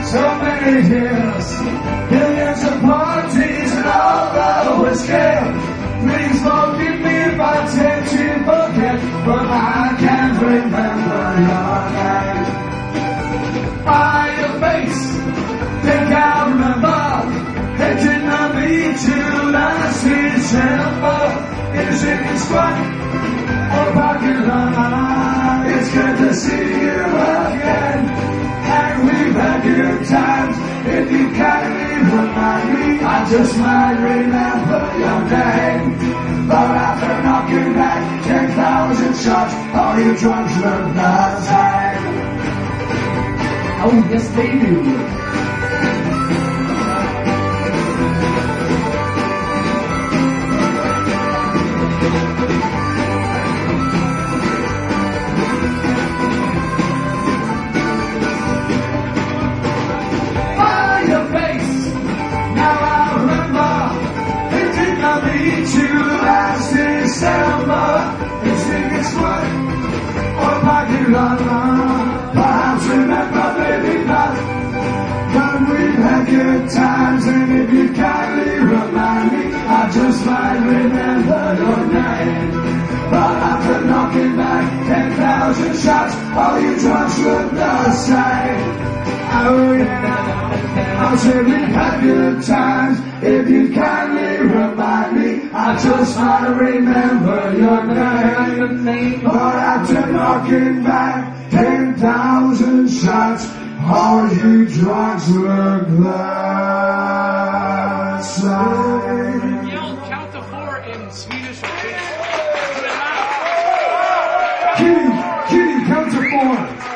So many years, millions of parties and all the whiskey. Please forgive me if I tend to forget, but I can't remember your name. By your face, think I remember. It did not meet you last December. Is it in Squat or parking lot? It's good to see you again. And we've had good times. If you can't even remind me, I just might remember your name. But after knocking back 10,000 shots, all your drugs look the same. Oh, yes they do. Perhaps remember maybe not, but we've had good times, and if you kindly remind me, I just might remember your name. But after knocking back 10,000 shots, all your drugs look the same. Oh yeah, I said we've had good times, if you kindly remind me, I just might remember your name. But after knocking back 10,000 shots, all you drugs look the same. Yell count to 4 in Swedish or Finnish. Kitty, count to 4.